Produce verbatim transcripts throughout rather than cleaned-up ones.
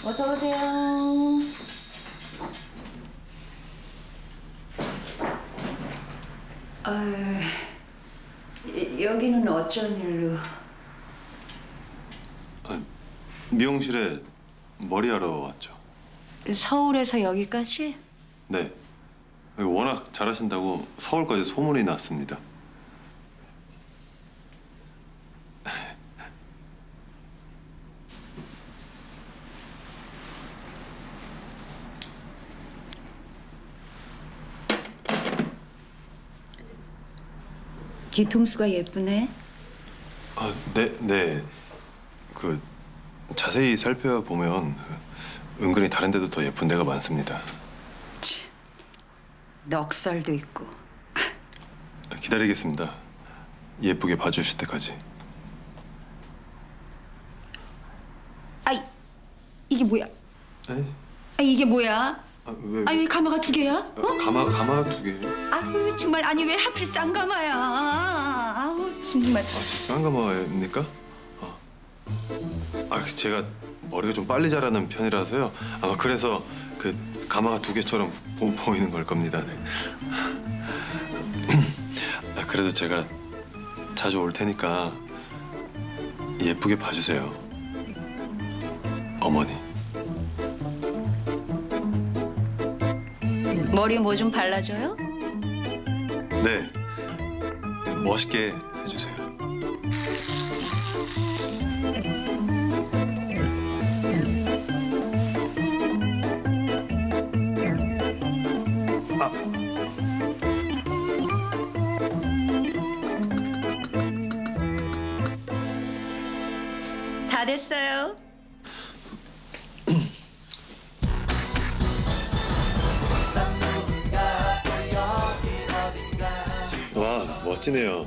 어서 오세요. 아, 여기는 어쩐 일로? 아, 미용실에 머리하러 왔죠. 서울에서 여기까지? 네. 워낙 잘하신다고 서울까지 소문이 났습니다. 뒤통수가 예쁘네. 아, 네, 네. 그 자세히 살펴보면 은근히 다른 데도 더 예쁜 데가 많습니다. 치, 넉살도 있고. 기다리겠습니다. 예쁘게 봐주실 때까지. 아이, 이게 뭐야? 네? 아, 이게 뭐야? 아, 왜? 아니, 왜 가마가 두 개야? 어? 가마, 가마가 두 개요? 아유, 정말. 아니, 왜 하필 쌍가마야? 아우, 정말. 아, 쌍가마입니까? 아. 아, 제가 머리가 좀 빨리 자라는 편이라서요. 아마 그래서 그 가마가 두 개처럼 보, 보이는 걸 겁니다. 네. 아, 그래도 제가 자주 올 테니까 예쁘게 봐주세요. 어머니. 머리 뭐 좀 발라줘요? 네. 멋있게 해주세요. 아. 다 됐어요. 와, 멋지네요.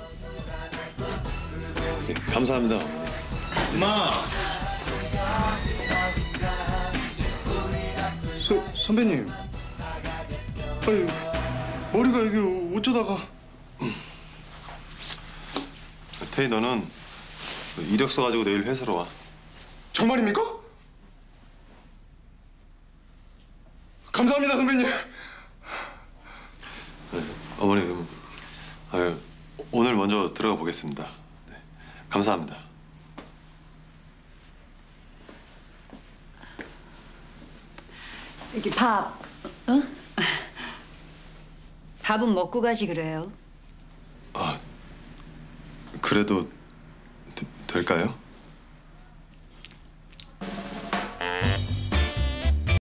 예, 감사합니다. 엄마! 서, 선배님. 아니, 머리가 이게 어쩌다가... 태희, 너는 이력서 가지고 내일 회사로 와. 정말입니까? 감사합니다, 선배님. 네, 어머니, 그럼 아유, 오늘 먼저 들어가 보겠습니다. 네, 감사합니다. 여기 밥, 어? 밥은 먹고 가지 그래요. 아, 그래도 되, 될까요?